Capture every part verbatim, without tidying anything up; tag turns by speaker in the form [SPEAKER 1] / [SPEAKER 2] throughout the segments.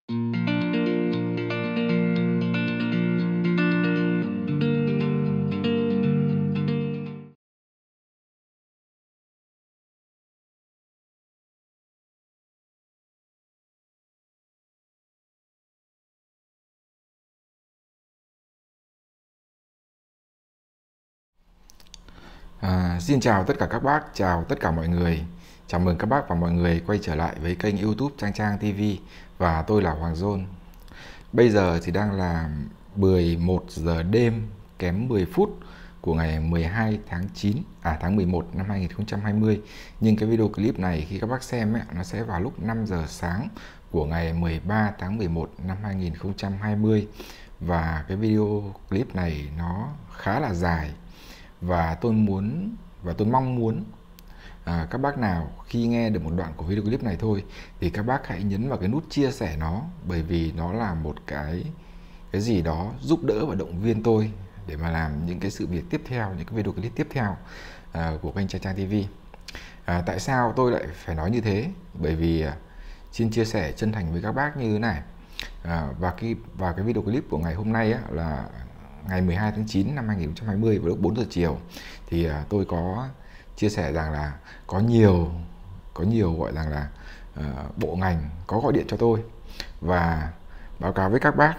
[SPEAKER 1] À, xin chào tất cả các bác, chào tất cả mọi người. Chào mừng các bác và mọi người quay trở lại với kênh YouTube Trang Trang ti vi và tôi là Hoàng John. Bây giờ thì đang là mười một giờ đêm kém mười phút của ngày mười hai tháng chín, à tháng mười một năm hai nghìn không trăm hai mươi. Nhưng cái video clip này khi các bác xem ấy, nó sẽ vào lúc năm giờ sáng của ngày mười ba tháng mười một năm hai nghìn không trăm hai mươi. Và cái video clip này nó khá là dài. Và tôi muốn và tôi mong muốn à, các bác nào khi nghe được một đoạn của video clip này thôi thì các bác hãy nhấn vào cái nút chia sẻ nó, bởi vì nó là một cái cái gì đó giúp đỡ và động viên tôi để mà làm những cái sự việc tiếp theo, những cái video clip tiếp theo à, của kênh Trang Trang ti vi. À, tại sao tôi lại phải nói như thế? Bởi vì à, xin chia sẻ chân thành với các bác như thế này. À, và cái và cái video clip của ngày hôm nay á, là ngày mười hai tháng chín năm hai nghìn không trăm hai mươi vào lúc bốn giờ chiều thì uh, tôi có chia sẻ rằng là có nhiều có nhiều gọi rằng là uh, bộ ngành có gọi điện cho tôi và báo cáo với các bác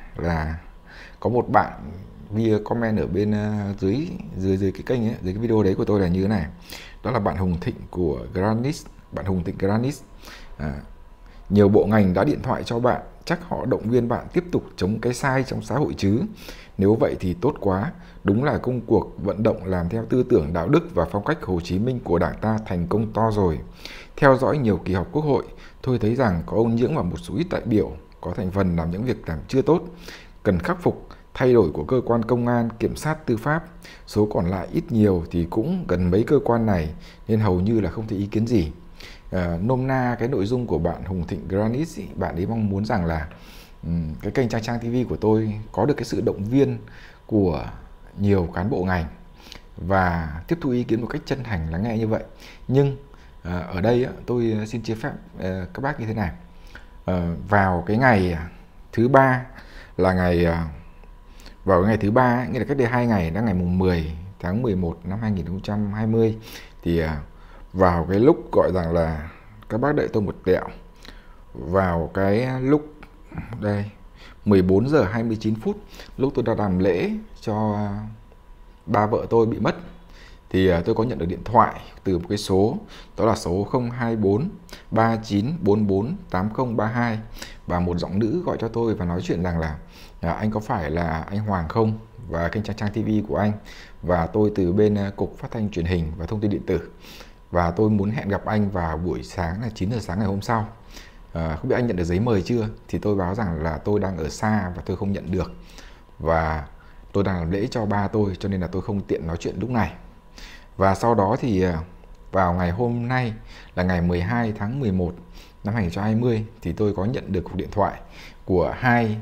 [SPEAKER 1] là có một bạn via comment ở bên uh, dưới dưới dưới cái kênh ấy, dưới cái video đấy của tôi là như thế này. Đó là bạn Hùng Thịnh của Granis, bạn Hùng Thịnh Granis. Uh, nhiều bộ ngành đã điện thoại cho bạn, chắc họ động viên bạn tiếp tục chống cái sai trong xã hội chứ. Nếu vậy thì tốt quá. Đúng là công cuộc vận động làm theo tư tưởng đạo đức và phong cách Hồ Chí Minh của Đảng ta thành công to rồi. Theo dõi nhiều kỳ họp Quốc hội, tôi thấy rằng có ông Nhưỡng và một số ít đại biểu có thành phần làm những việc làm chưa tốt, cần khắc phục, thay đổi của cơ quan công an, kiểm sát, tư pháp. Số còn lại ít nhiều thì cũng gần mấy cơ quan này nên hầu như là không thấy ý kiến gì. À, nôm na cái nội dung của bạn Hùng Thịnh Granis, bạn ấy mong muốn rằng là um, cái kênh Trang Trang ti vi của tôi có được cái sự động viên của nhiều cán bộ ngành và tiếp thu ý kiến một cách chân thành lắng nghe như vậy. Nhưng à, ở đây á, tôi xin chia phép à, các bác như thế này. À, vào cái ngày thứ ba là ngày à, vào cái ngày thứ ba, nghĩa là cách đây hai ngày, đã ngày mùng mười tháng mười một năm hai nghìn không trăm hai mươi thì à, vào cái lúc gọi rằng là các bác đợi tôi một tẹo, vào cái lúc đây mười bốn giờ hai mươi chín phút, lúc tôi đã làm lễ cho ba vợ tôi bị mất thì tôi có nhận được điện thoại từ một cái số, đó là số không hai bốn ba chín bốn bốn tám không ba hai, và một giọng nữ gọi cho tôi và nói chuyện rằng là à, anh có phải là anh Hoàng không, và kênh Trang Trang ti vi của anh, và tôi từ bên Cục Phát thanh Truyền hình và Thông tin Điện tử, và tôi muốn hẹn gặp anh vào buổi sáng là chín giờ sáng ngày hôm sau. À, không biết anh nhận được giấy mời chưa? Thì tôi báo rằng là tôi đang ở xa và tôi không nhận được, và tôi đang làm lễ cho ba tôi cho nên là tôi không tiện nói chuyện lúc này. Và sau đó thì vào ngày hôm nay là ngày mười hai tháng mười một năm hai nghìn không trăm hai mươi thì tôi có nhận được cuộc điện thoại của hai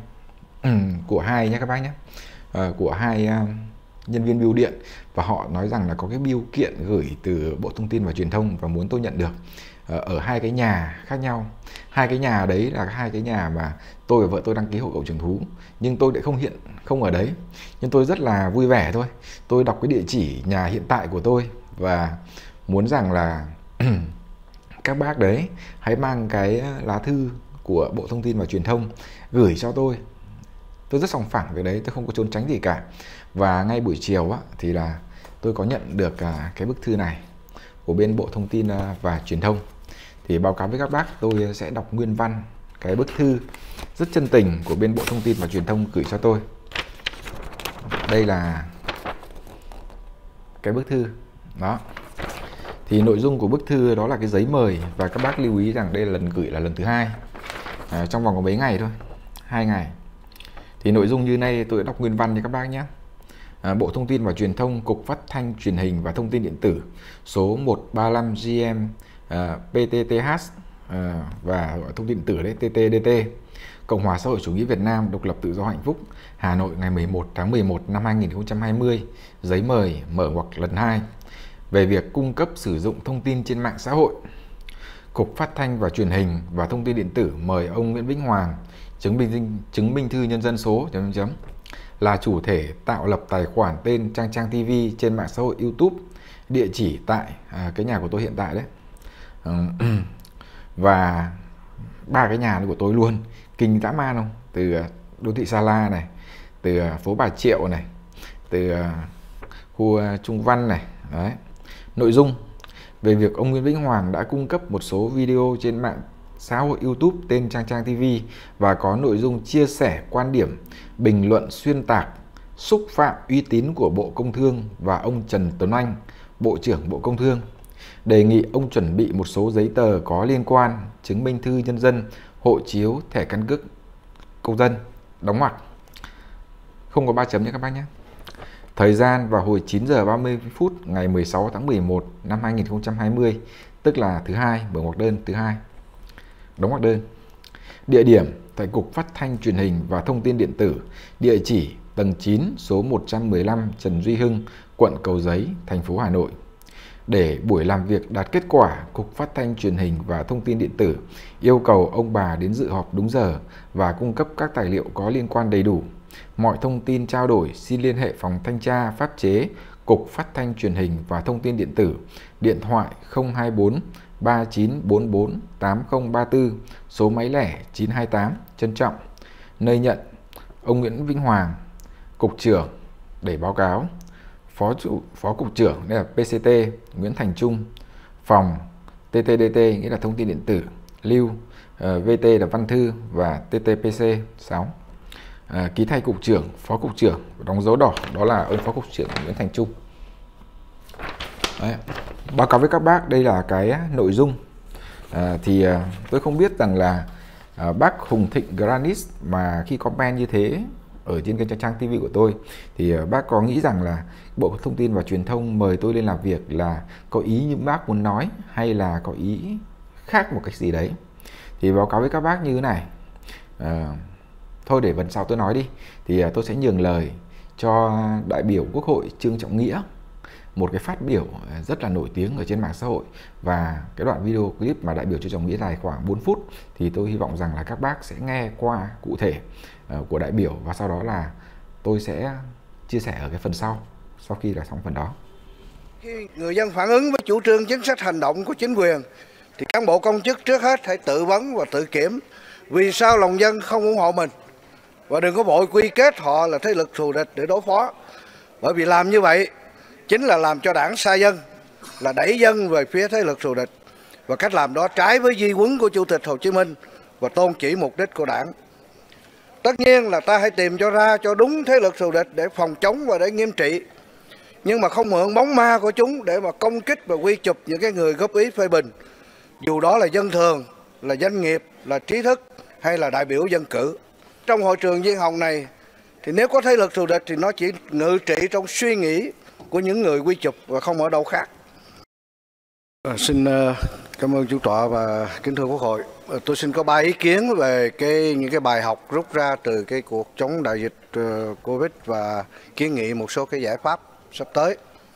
[SPEAKER 1] của hai nhé các bác nhé, à, của hai uh, nhân viên bưu điện, và họ nói rằng là có cái bưu kiện gửi từ Bộ Thông tin và Truyền thông và muốn tôi nhận được ở hai cái nhà khác nhau. Hai cái nhà đấy là hai cái nhà mà tôi và vợ tôi đăng ký hộ khẩu thường trú, nhưng tôi lại không hiện không ở đấy. Nhưng tôi rất là vui vẻ thôi. Tôi đọc cái địa chỉ nhà hiện tại của tôi và muốn rằng là các bác đấy hãy mang cái lá thư của Bộ Thông tin và Truyền thông gửi cho tôi. Tôi rất sòng phẳng về đấy, tôi không có trốn tránh gì cả. Và ngay buổi chiều á, thì là tôi có nhận được à, cái bức thư này của bên Bộ Thông tin và Truyền thông. Thì báo cáo với các bác, tôi sẽ đọc nguyên văn cái bức thư rất chân tình của bên Bộ Thông tin và Truyền thông gửi cho tôi. Đây là cái bức thư đó. Thì nội dung của bức thư đó là cái giấy mời, và các bác lưu ý rằng đây là lần gửi là lần thứ hai, à, trong vòng có mấy ngày thôi, hai ngày. Thì nội dung như này tôi đã đọc nguyên văn cho các bác nhé. À, Bộ Thông tin và Truyền thông, Cục Phát thanh Truyền hình và Thông tin Điện tử, số một ba lăm G M à, P T T H à, và thông tin điện tử đấy T T D T, Cộng hòa xã hội chủ nghĩa Việt Nam, độc lập tự do hạnh phúc, Hà Nội, ngày mười một tháng mười một năm hai nghìn không trăm hai mươi. Giấy mời mở ngoặc lần hai về việc cung cấp sử dụng thông tin trên mạng xã hội. Cục Phát thanh và Truyền hình và Thông tin điện tử mời ông Nguyễn Vĩnh Hoàng, chứng minh chứng minh thư nhân dân số chấm chấm là chủ thể tạo lập tài khoản tên Trang Trang ti vi trên mạng xã hội YouTube, địa chỉ tại à, cái nhà của tôi hiện tại đấy. Và ba cái nhà của tôi luôn, kinh dã man không? Từ đô thị Sa La này, từ phố Bà Triệu này, từ khu Trung Văn này. Đấy. Nội dung về việc ông Nguyễn Vĩnh Hoàng đã cung cấp một số video trên mạng xã hội YouTube tên Trang Trang ti vi và có nội dung chia sẻ quan điểm, bình luận xuyên tạc, xúc phạm uy tín của Bộ Công Thương và ông Trần Tuấn Anh, Bộ trưởng Bộ Công Thương. Đề nghị ông chuẩn bị một số giấy tờ có liên quan, chứng minh thư nhân dân, hộ chiếu, thẻ căn cước công dân, đóng ngoặc. Không có ba chấm nhé các bác nhé. Thời gian vào hồi chín giờ ba mươi phút ngày mười sáu tháng mười một năm hai nghìn không trăm hai mươi, tức là thứ hai, mở ngoặc đơn thứ hai. Đóng ngoặc đơn. Địa điểm tại Cục Phát thanh Truyền hình và Thông tin điện tử, địa chỉ tầng chín, số một trăm mười lăm Trần Duy Hưng, quận Cầu Giấy, thành phố Hà Nội. Để buổi làm việc đạt kết quả, Cục Phát thanh Truyền hình và Thông tin điện tử yêu cầu ông bà đến dự họp đúng giờ và cung cấp các tài liệu có liên quan đầy đủ. Mọi thông tin trao đổi xin liên hệ phòng thanh tra pháp chế Cục Phát thanh Truyền hình và Thông tin điện tử, điện thoại không hai bốn ba chín bốn bốn tám không ba tư, số máy lẻ chín hai tám. Trân trọng. Nơi nhận: ông Nguyễn Vĩnh Hoàng, Cục trưởng để báo cáo. Phó chủ Phó Cục trưởng đây là pê xê tê Nguyễn Thành Trung. Phòng tê tê đê tê nghĩa là thông tin điện tử, lưu, uh, vê tê là văn thư và tê tê pê xê sáu. À, ký thay Cục trưởng, Phó Cục trưởng, đóng dấu đỏ, đó là ông Phó Cục trưởng Nguyễn Thành Trung. Đấy. Báo cáo với các bác đây là cái nội dung. À, thì à, tôi không biết rằng là à, bác Hùng Thịnh Granite mà khi comment như thế ở trên kênh Trang Trang ti vi của tôi thì à, bác có nghĩ rằng là Bộ Thông tin và Truyền thông mời tôi lên làm việc là có ý như bác muốn nói hay là có ý khác một cách gì đấy. Thì báo cáo với các bác như thế này. À, thôi để phần sau tôi nói đi. Thì tôi sẽ nhường lời cho đại biểu Quốc hội Trương Trọng Nghĩa, một cái phát biểu rất là nổi tiếng ở trên mạng xã hội. Và cái đoạn video clip mà đại biểu Trương Trọng Nghĩa dài khoảng bốn phút thì tôi hy vọng rằng là các bác sẽ nghe qua cụ thể của đại biểu, và sau đó là tôi sẽ chia sẻ ở cái phần sau, sau khi là xong phần đó.
[SPEAKER 2] Khi người dân phản ứng với chủ trương chính sách hành động của chính quyền thì cán bộ công chức trước hết hãy tự vấn và tự kiểm vì sao lòng dân không ủng hộ mình, và đừng có vội quy kết họ là thế lực thù địch để đối phó, bởi vì làm như vậy chính là làm cho đảng xa dân, là đẩy dân về phía thế lực thù địch, và cách làm đó trái với di huấn của Chủ tịch Hồ Chí Minh và tôn chỉ mục đích của đảng. Tất nhiên là ta hãy tìm cho ra cho đúng thế lực thù địch để phòng chống và để nghiêm trị, nhưng mà không mượn bóng ma của chúng để mà công kích và quy chụp những cái người góp ý phê bình, dù đó là dân thường, là doanh nghiệp, là trí thức hay là đại biểu dân cử. Trong hội trường Diên Hồng này thì nếu có thế lực thù địch thì nó chỉ ngự trị trong suy nghĩ của những người quy chụp và không ở đâu khác. À, xin uh, cảm ơn chủ tọa và kính thưa Quốc hội. À, tôi xin có ba ý kiến về cái những cái bài học rút ra từ cái cuộc chống đại dịch uh, Covid và kiến nghị một số cái giải pháp sắp tới.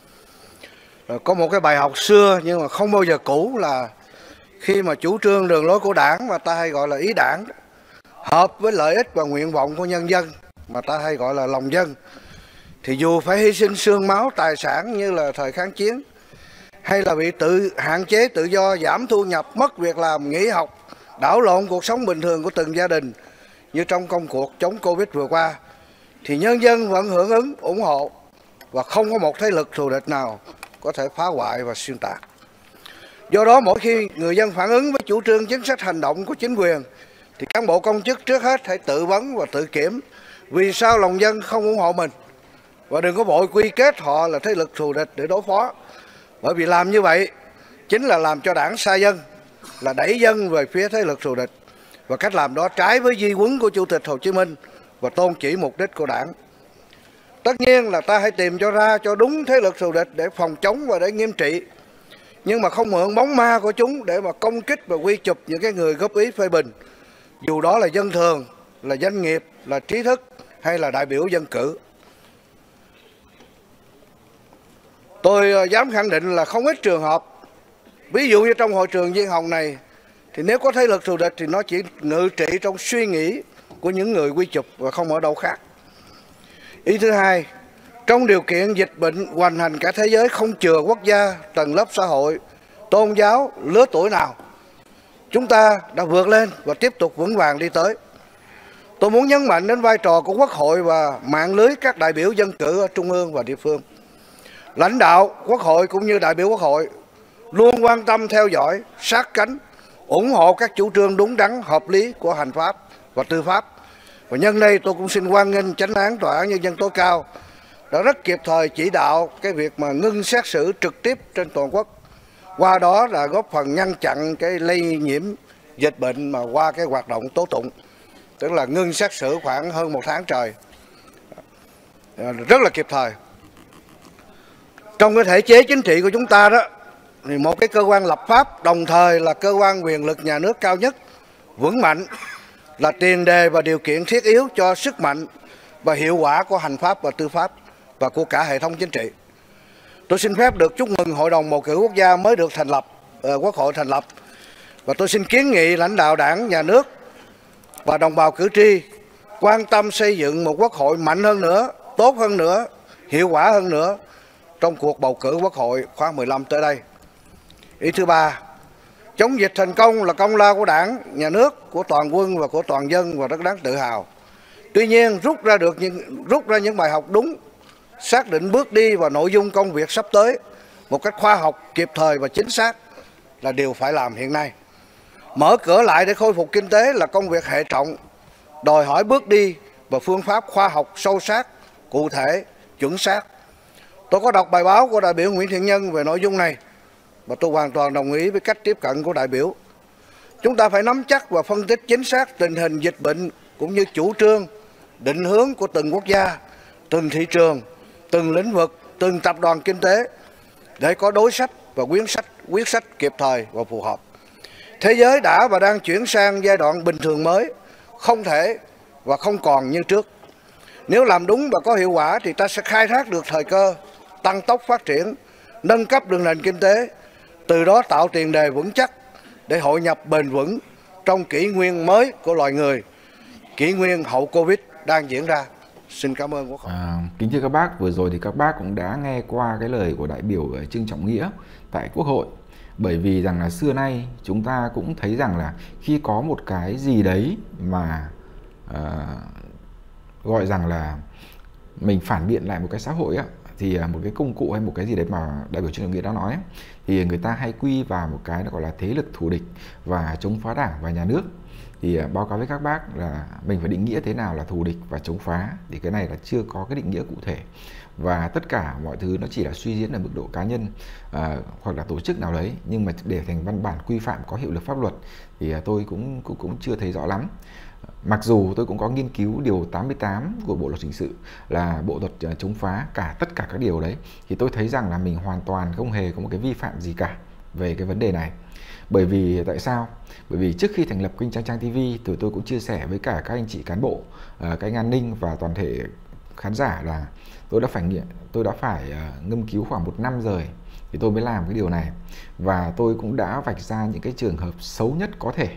[SPEAKER 2] À, có một cái bài học xưa nhưng mà không bao giờ cũ là khi mà chủ trương đường lối của đảng mà ta hay gọi là ý đảng hợp với lợi ích và nguyện vọng của nhân dân mà ta hay gọi là lòng dân, thì dù phải hy sinh xương máu tài sản như là thời kháng chiến, hay là bị tự hạn chế tự do, giảm thu nhập, mất việc làm, nghỉ học, đảo lộn cuộc sống bình thường của từng gia đình như trong công cuộc chống Covid vừa qua, thì nhân dân vẫn hưởng ứng, ủng hộ và không có một thế lực thù địch nào có thể phá hoại và xuyên tạc. Do đó mỗi khi người dân phản ứng với chủ trương chính sách hành động của chính quyền thì cán bộ công chức trước hết hãy tự vấn và tự kiểm vì sao lòng dân không ủng hộ mình, và đừng có vội quy kết họ là thế lực thù địch để đối phó, bởi vì làm như vậy chính là làm cho đảng xa dân, là đẩy dân về phía thế lực thù địch, và cách làm đó trái với di huấn của Chủ tịch Hồ Chí Minh và tôn chỉ mục đích của đảng. Tất nhiên là ta hãy tìm cho ra cho đúng thế lực thù địch để phòng chống và để nghiêm trị, nhưng mà không mượn bóng ma của chúng để mà công kích và quy chụp những cái người góp ý phê bình, dù đó là dân thường, là doanh nghiệp, là trí thức hay là đại biểu dân cử. Tôi dám khẳng định là không ít trường hợp Ví dụ như trong hội trường Diên Hồng này, thì nếu có thế lực thù địch thì nó chỉ ngự trị trong suy nghĩ của những người quy chụp và không ở đâu khác. Ý thứ hai, trong điều kiện dịch bệnh hoành hành cả thế giới, không chừa quốc gia, tầng lớp xã hội, tôn giáo, lứa tuổi nào, chúng ta đã vượt lên và tiếp tục vững vàng đi tới. Tôi muốn nhấn mạnh đến vai trò của Quốc hội và mạng lưới các đại biểu dân cử ở trung ương và địa phương. Lãnh đạo Quốc hội cũng như đại biểu Quốc hội luôn quan tâm theo dõi, sát cánh, ủng hộ các chủ trương đúng đắn, hợp lý của hành pháp và tư pháp. Và nhân đây tôi cũng xin hoan nghênh Chánh án Tòa án Nhân dân tối cao đã rất kịp thời chỉ đạo cái việc mà ngưng xét xử trực tiếp trên toàn quốc. Qua đó là góp phần ngăn chặn cái lây nhiễm dịch bệnh mà qua cái hoạt động tố tụng, tức là ngưng xét xử khoảng hơn một tháng trời, rất là kịp thời. Trong cái thể chế chính trị của chúng ta đó, thì một cái cơ quan lập pháp đồng thời là cơ quan quyền lực nhà nước cao nhất, vững mạnh, là tiền đề và điều kiện thiết yếu cho sức mạnh và hiệu quả của hành pháp và tư pháp và của cả hệ thống chính trị. Tôi xin phép được chúc mừng Hội đồng bầu cử quốc gia mới được thành lập, uh, Quốc hội thành lập, và tôi xin kiến nghị lãnh đạo Đảng, Nhà nước và đồng bào cử tri quan tâm xây dựng một Quốc hội mạnh hơn nữa, tốt hơn nữa, hiệu quả hơn nữa trong cuộc bầu cử Quốc hội khóa mười lăm tới đây. Ý thứ ba, chống dịch thành công là công lao của Đảng, Nhà nước, của toàn quân và của toàn dân và rất đáng tự hào. Tuy nhiên, rút ra được những rút ra những bài học đúng, xác định bước đi và nội dung công việc sắp tới một cách khoa học, kịp thời và chính xác là điều phải làm hiện nay. Mở cửa lại để khôi phục kinh tế là công việc hệ trọng, đòi hỏi bước đi và phương pháp khoa học sâu sát, cụ thể, chuẩn xác. Tôi có đọc bài báo của đại biểu Nguyễn Thiện Nhân về nội dung này và tôi hoàn toàn đồng ý với cách tiếp cận của đại biểu. Chúng ta phải nắm chắc và phân tích chính xác tình hình dịch bệnh cũng như chủ trương, định hướng của từng quốc gia, từng thị trường, từng lĩnh vực, từng tập đoàn kinh tế để có đối sách và quyết sách, quyết sách kịp thời và phù hợp. Thế giới đã và đang chuyển sang giai đoạn bình thường mới, không thể và không còn như trước. Nếu làm đúng và có hiệu quả thì ta sẽ khai thác được thời cơ, tăng tốc phát triển, nâng cấp được nền kinh tế, từ đó tạo tiền đề vững chắc để hội nhập bền vững trong kỷ nguyên mới của loài người, kỷ nguyên hậu Covid đang diễn ra. Xin cảm ơn Quốc hội.
[SPEAKER 1] À, kính thưa các bác, vừa rồi thì các bác cũng đã nghe qua cái lời của đại biểu Trương Trọng Nghĩa tại Quốc hội. Bởi vì rằng là xưa nay chúng ta cũng thấy rằng là khi có một cái gì đấy mà uh, gọi rằng là mình phản biện lại một cái xã hội á, thì một cái công cụ hay một cái gì đấy mà đại biểu Trương Trọng Nghĩa đã nói ấy, thì người ta hay quy vào một cái gọi là thế lực thù địch và chống phá Đảng và Nhà nước. Thì báo cáo với các bác là mình phải định nghĩa thế nào là thù địch và chống phá, thì cái này là chưa có cái định nghĩa cụ thể, và tất cả mọi thứ nó chỉ là suy diễn ở mức độ cá nhân à, hoặc là tổ chức nào đấy, nhưng mà để thành văn bản quy phạm có hiệu lực pháp luật thì tôi cũng cũng, cũng chưa thấy rõ lắm. Mặc dù tôi cũng có nghiên cứu điều tám mươi tám của Bộ luật hình sự là bộ luật chống phá, cả tất cả các điều đấy, thì tôi thấy rằng là mình hoàn toàn không hề có một cái vi phạm gì cả về cái vấn đề này. Bởi vì tại sao? Bởi vì trước khi thành lập kênh Trang Trang ti vi thì tôi cũng chia sẻ với cả các anh chị cán bộ, các anh an ninh và toàn thể khán giả là tôi đã phải nghiệm, tôi đã phải ngâm cứu khoảng một năm rồi thì tôi mới làm cái điều này, và tôi cũng đã vạch ra những cái trường hợp xấu nhất có thể,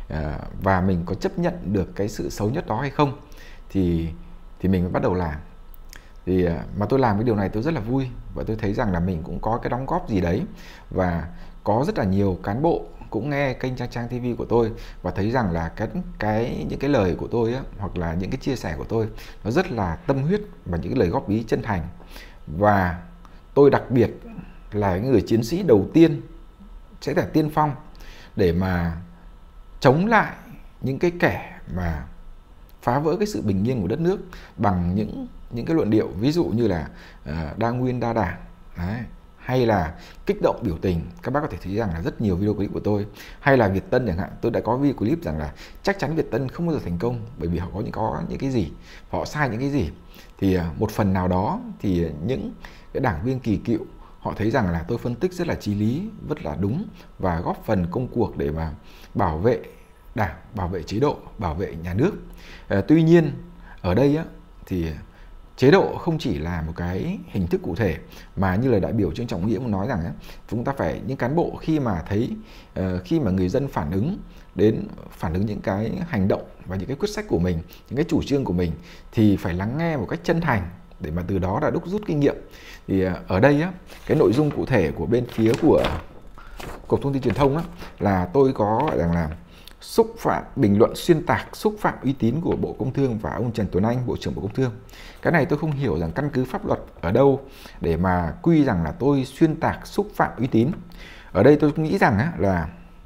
[SPEAKER 1] và mình có chấp nhận được cái sự xấu nhất đó hay không thì thì mình mới bắt đầu làm. Thì mà tôi làm cái điều này tôi rất là vui, và tôi thấy rằng là mình cũng có cái đóng góp gì đấy, và có rất là nhiều cán bộ cũng nghe kênh Trang Trang ti vi của tôi và thấy rằng là cái cái những cái lời của tôi á, hoặc là những cái chia sẻ của tôi nó rất là tâm huyết và những cái lời góp ý chân thành. Và tôi đặc biệt là những người chiến sĩ đầu tiên sẽ là tiên phong để mà chống lại những cái kẻ mà phá vỡ cái sự bình yên của đất nước bằng những những cái luận điệu ví dụ như là uh, đa nguyên đa đảng đấy, hay là kích động biểu tình. Các bác có thể thấy rằng là rất nhiều video clip của tôi, hay là Việt Tân chẳng hạn, tôi đã có video clip rằng là chắc chắn Việt Tân không bao giờ thành công bởi vì họ có những có những cái gì, họ sai những cái gì. Thì uh, một phần nào đó thì những cái đảng viên kỳ cựu họ thấy rằng là tôi phân tích rất là chí lý, rất là đúng và góp phần công cuộc để mà bảo vệ Đảng, bảo vệ chế độ, bảo vệ nhà nước. À, tuy nhiên ở đây á, thì chế độ không chỉ là một cái hình thức cụ thể, mà như lời đại biểu Trương Trọng Nghĩa cũng nói rằng ấy, chúng ta phải, những cán bộ khi mà thấy uh, khi mà người dân phản ứng đến phản ứng những cái hành động và những cái quyết sách của mình, những cái chủ trương của mình, thì phải lắng nghe một cách chân thành để mà từ đó là đúc rút kinh nghiệm. Thì uh, ở đây á, cái nội dung cụ thể của bên phía của Cục Thông tin Truyền thông á, là tôi có gọi rằng là xúc phạm, bình luận xuyên tạc, xúc phạm uy tín của Bộ Công Thương và ông Trần Tuấn Anh, Bộ trưởng Bộ Công Thương. Cái này tôi không hiểu rằng căn cứ pháp luật ở đâu để mà quy rằng là tôi xuyên tạc, xúc phạm uy tín. Ở đây tôi nghĩ rằng á, là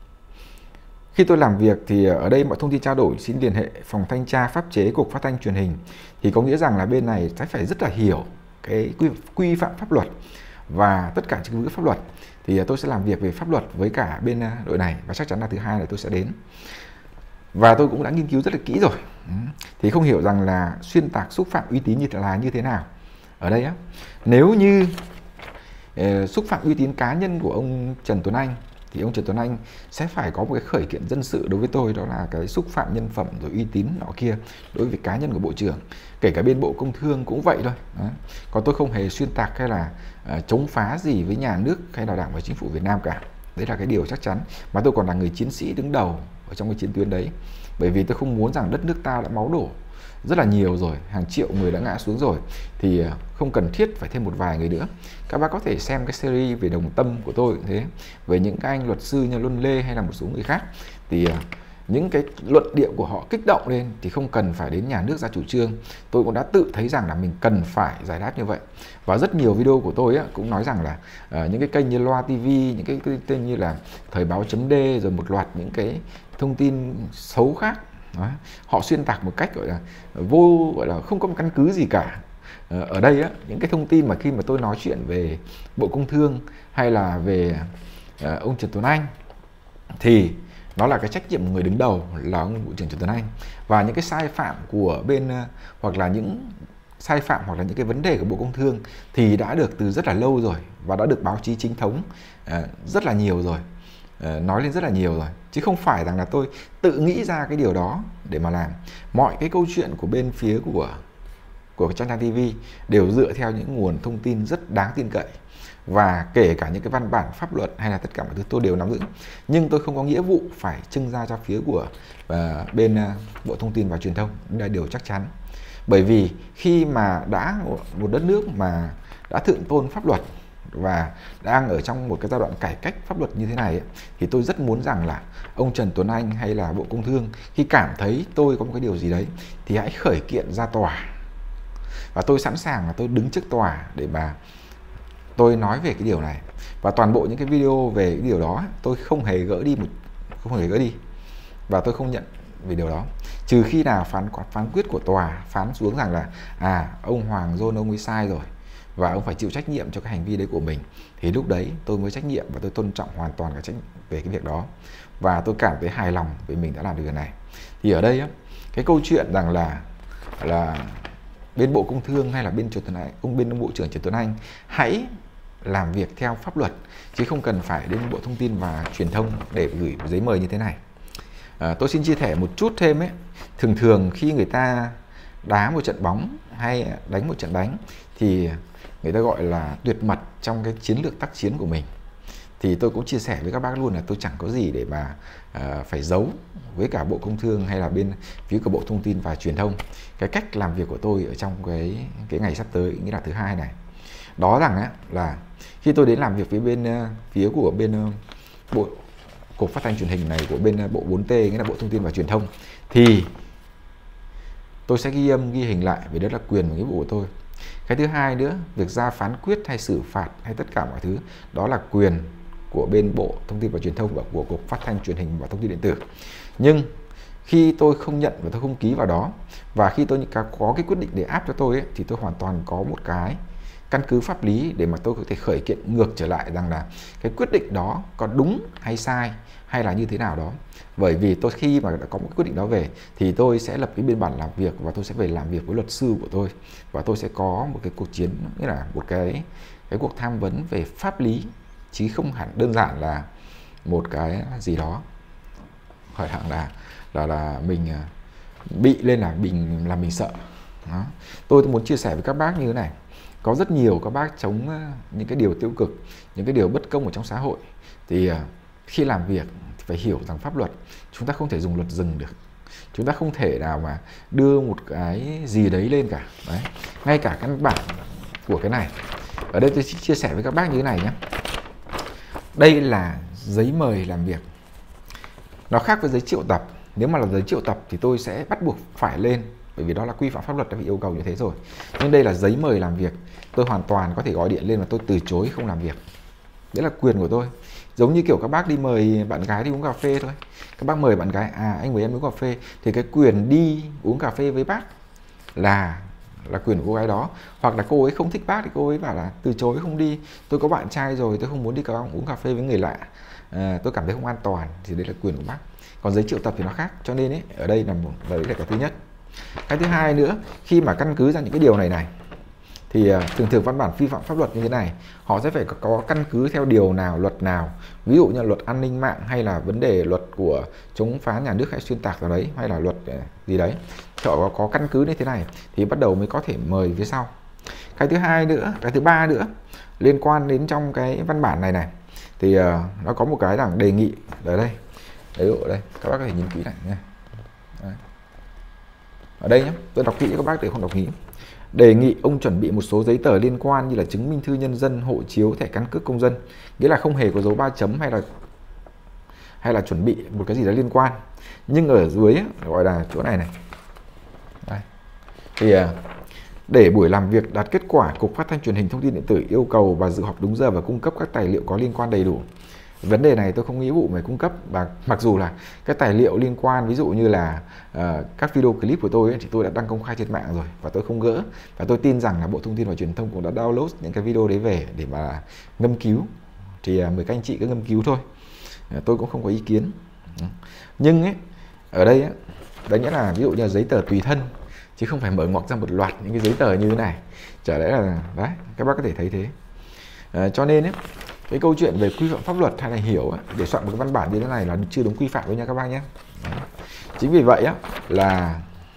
[SPEAKER 1] khi tôi làm việc thì ở đây mọi thông tin trao đổi xin liên hệ phòng thanh tra pháp chế Cục Phát thanh Truyền hình, thì có nghĩa rằng là bên này sẽ phải rất là hiểu cái quy, quy phạm pháp luật và tất cả chứng cứ pháp luật. Thì tôi sẽ làm việc về pháp luật với cả bên đội này, và chắc chắn là thứ hai là tôi sẽ đến. Và tôi cũng đã nghiên cứu rất là kỹ rồi. Thì không hiểu rằng là xuyên tạc, xúc phạm uy tín như thế là như thế nào. Ở đây á, nếu như uh, xúc phạm uy tín cá nhân của ông Trần Tuấn Anh, thì ông Trần Tuấn Anh sẽ phải có một cái khởi kiện dân sự đối với tôi, đó là cái xúc phạm nhân phẩm rồi uy tín nọ kia đối với cá nhân của Bộ trưởng. Kể cả bên Bộ Công Thương cũng vậy thôi. Đó. Còn tôi không hề xuyên tạc hay là uh, chống phá gì với nhà nước hay là Đảng và Chính phủ Việt Nam cả. Đấy là cái điều chắc chắn. Mà tôi còn là người chiến sĩ đứng đầu ở trong cái chiến tuyến đấy. Bởi vì tôi không muốn rằng đất nước ta đã máu đổ rất là nhiều rồi, hàng triệu người đã ngã xuống rồi, thì không cần thiết phải thêm một vài người nữa. Các bác có thể xem cái series về Đồng Tâm của tôi cũng thế, về những cái anh luật sư như Luân Lê hay là một số người khác, thì những cái luận điệu của họ kích động lên thì không cần phải đến nhà nước ra chủ trương. Tôi cũng đã tự thấy rằng là mình cần phải giải đáp như vậy. Và rất nhiều video của tôi á, cũng nói rằng là uh, những cái kênh như Loa ti vi, những cái, cái tên như là Thời báo chấm D, rồi một loạt những cái thông tin xấu khác, đó, họ xuyên tạc một cách gọi là vô, gọi là không có một căn cứ gì cả. Uh, ở đây á, những cái thông tin mà khi mà tôi nói chuyện về Bộ Công Thương hay là về uh, ông Trần Tuấn Anh, thì nó là cái trách nhiệm của người đứng đầu là ông Bộ trưởng Trần Tuấn Anh. Và những cái sai phạm của bên, hoặc là những sai phạm hoặc là những cái vấn đề của Bộ Công Thương thì đã được từ rất là lâu rồi, và đã được báo chí chính thống uh, rất là nhiều rồi, uh, nói lên rất là nhiều rồi. Chứ không phải rằng là tôi tự nghĩ ra cái điều đó để mà làm. Mọi cái câu chuyện của bên phía của của Trang Trang ti vi đều dựa theo những nguồn thông tin rất đáng tin cậy, và kể cả những cái văn bản pháp luật hay là tất cả mọi thứ tôi đều nắm giữ. Nhưng tôi không có nghĩa vụ phải trưng ra cho phía của uh, bên uh, Bộ Thông tin và Truyền thông. Đây là điều chắc chắn. Bởi vì khi mà đã một đất nước mà đã thượng tôn pháp luật và đang ở trong một cái giai đoạn cải cách pháp luật như thế này ấy, thì tôi rất muốn rằng là ông Trần Tuấn Anh hay là Bộ Công Thương khi cảm thấy tôi có một cái điều gì đấy thì hãy khởi kiện ra tòa. Và tôi sẵn sàng là tôi đứng trước tòa để mà tôi nói về cái điều này. Và toàn bộ những cái video về cái điều đó tôi không hề gỡ đi một không hề gỡ đi và tôi không nhận về điều đó, trừ khi nào phán phán quyết của tòa phán xuống rằng là à ông Hoàng John ông ấy sai rồi và ông phải chịu trách nhiệm cho cái hành vi đấy của mình, thì lúc đấy tôi mới trách nhiệm và tôi tôn trọng hoàn toàn cái trách về cái việc đó, và tôi cảm thấy hài lòng vì mình đã làm được việc này. Thì ở đây á, cái câu chuyện rằng là là bên Bộ Công Thương hay là bên Trần Tuấn Anh, ông bên ông Bộ trưởng Trần Tuấn Anh hãy làm việc theo pháp luật, chứ không cần phải đến Bộ Thông tin và Truyền thông để gửi giấy mời như thế này. À, tôi xin chia sẻ một chút thêm ấy. Thường thường khi người ta đá một trận bóng hay đánh một trận đánh thì người ta gọi là tuyệt mật trong cái chiến lược tác chiến của mình. Thì tôi cũng chia sẻ với các bác luôn là tôi chẳng có gì để mà uh, phải giấu với cả Bộ Công Thương hay là bên phía của Bộ Thông tin và Truyền thông. Cái cách làm việc của tôi ở trong cái cái ngày sắp tới, nghĩa là thứ hai này, đó rằng á, là khi tôi đến làm việc với bên uh, phía của bên uh, Bộ Cục Phát thanh Truyền hình này, của bên uh, Bộ bốn T, nghĩa là Bộ Thông tin và Truyền thông, thì tôi sẽ ghi âm ghi hình lại, vì đó là quyền và nghĩa vụ của tôi. Cái thứ hai nữa, việc ra phán quyết hay xử phạt hay tất cả mọi thứ đó là quyền của bên Bộ Thông tin và Truyền thông và của Cục Phát thanh Truyền hình và Thông tin điện tử. Nhưng khi tôi không nhận và tôi không ký vào đó, và khi tôi có cái quyết định để áp cho tôi ấy, thì tôi hoàn toàn có một cái căn cứ pháp lý để mà tôi có thể khởi kiện ngược trở lại rằng là cái quyết định đó có đúng hay sai hay là như thế nào đó. Bởi vì tôi khi mà đã có một cái quyết định đó về thì tôi sẽ lập cái biên bản làm việc và tôi sẽ về làm việc với luật sư của tôi, và tôi sẽ có một cái cuộc chiến, nghĩa là một cái cái cuộc tham vấn về pháp lý, chứ không hẳn đơn giản là một cái gì đó hỏi hẳn là là là mình bị lên là mình là mình sợ. Đó. Tôi muốn chia sẻ với các bác như thế này. Có rất nhiều các bác chống những cái điều tiêu cực, những cái điều bất công ở trong xã hội. Thì khi làm việc thì phải hiểu rằng pháp luật, chúng ta không thể dùng luật rừng được. Chúng ta không thể nào mà đưa một cái gì đấy lên cả. Đấy. Ngay cả căn bản của cái này. Ở đây tôi chia sẻ với các bác như thế này nhé. Đây là giấy mời làm việc. Nó khác với giấy triệu tập. Nếu mà là giấy triệu tập thì tôi sẽ bắt buộc phải lên, bởi vì đó là quy phạm pháp luật đã bị yêu cầu như thế rồi. Nhưng đây là giấy mời làm việc. Tôi hoàn toàn có thể gọi điện lên và tôi từ chối không làm việc. Đấy là quyền của tôi. Giống như kiểu các bác đi mời bạn gái đi uống cà phê thôi. Các bác mời bạn gái, à anh mời em uống cà phê, thì cái quyền đi uống cà phê với bác là là quyền của cô gái đó. Hoặc là cô ấy không thích bác thì cô ấy bảo là từ chối không đi, tôi có bạn trai rồi, tôi không muốn đi uống cà phê với người lạ, à, tôi cảm thấy không an toàn, thì đấy là quyền của bác. Còn giấy triệu tập thì nó khác. Cho nên ấy, ở đây là một, đấy là cái thứ nhất. Cái thứ hai nữa, khi mà căn cứ ra những cái điều này này thì thường thường văn bản vi phạm pháp luật như thế này, họ sẽ phải có, có căn cứ theo điều nào, luật nào. Ví dụ như luật an ninh mạng, hay là vấn đề luật của chống phá nhà nước hay xuyên tạc nào đấy, hay là luật gì đấy, họ có, có căn cứ như thế này thì bắt đầu mới có thể mời phía sau. Cái thứ hai nữa, cái thứ ba nữa liên quan đến trong cái văn bản này này thì uh, nó có một cái rằng đề nghị ở đây, đấy ở đây các bác có thể nhìn kỹ lại nha. Đấy. Ở đây nhé, tôi đọc kỹ cho các bác để không đọc nghĩ. Đề nghị ông chuẩn bị một số giấy tờ liên quan như là chứng minh thư nhân dân, hộ chiếu, thẻ căn cước công dân, nghĩa là không hề có dấu ba chấm hay là hay là chuẩn bị một cái gì đó liên quan. Nhưng ở dưới gọi là chỗ này này. Đây. Thì để buổi làm việc đạt kết quả, Cục Phát thanh Truyền hình Thông tin Điện tử yêu cầu và dự họp đúng giờ và cung cấp các tài liệu có liên quan đầy đủ. Vấn đề này tôi không nghĩa vụ phải cung cấp, và mặc dù là cái tài liệu liên quan, ví dụ như là uh, các video clip của tôi ấy, thì tôi đã đăng công khai trên mạng rồi và tôi không gỡ, và tôi tin rằng là Bộ Thông tin và Truyền thông cũng đã download những cái video đấy về để mà ngâm cứu, thì uh, mời các anh chị cứ ngâm cứu thôi, uh, tôi cũng không có ý kiến. Nhưng ấy, ở đây ấy, đấy nghĩa là ví dụ như là giấy tờ tùy thân, chứ không phải mở ngoặc ra một loạt những cái giấy tờ như thế này. Chả lẽ là đấy, các bác có thể thấy thế. Uh, cho nên ấy, cái câu chuyện về quy phạm pháp luật hay là hiểu ấy, để soạn một cái văn bản như thế này là chưa đúng quy phạm đâu nha các bác nhé. Đấy. Chính vì vậy á, là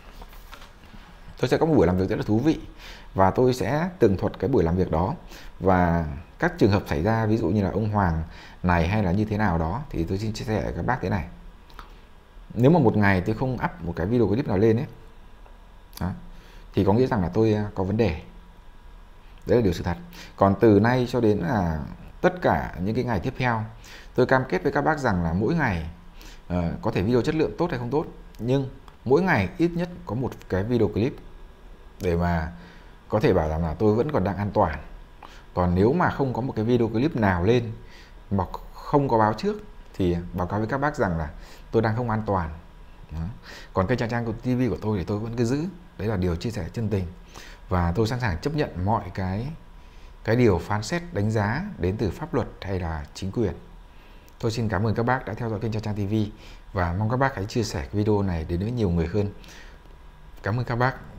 [SPEAKER 1] tôi sẽ có một buổi làm việc rất là thú vị, và tôi sẽ tường thuật cái buổi làm việc đó, và các trường hợp xảy ra ví dụ như là ông Hoàng này hay là như thế nào đó, thì tôi xin chia sẻ với các bác thế này. Nếu mà một ngày tôi không up một cái video clip nào lên ấy đó, thì có nghĩa rằng là tôi có vấn đề. Đấy là điều sự thật. Còn từ nay cho đến là tất cả những cái ngày tiếp theo, tôi cam kết với các bác rằng là mỗi ngày uh, có thể video chất lượng tốt hay không tốt, nhưng mỗi ngày ít nhất có một cái video clip để mà có thể bảo rằng là tôi vẫn còn đang an toàn. Còn nếu mà không có một cái video clip nào lên mà không có báo trước thì báo cáo với các bác rằng là tôi đang không an toàn. Đó. Còn kênh Trang Trang ti vi của tôi thì tôi vẫn cứ giữ. Đấy là điều chia sẻ chân tình, và tôi sẵn sàng chấp nhận mọi cái cái điều phán xét đánh giá đến từ pháp luật hay là chính quyền. Tôi xin cảm ơn các bác đã theo dõi kênh Trang Trang ti vi, và mong các bác hãy chia sẻ video này đến với nhiều người hơn. Cảm ơn các bác.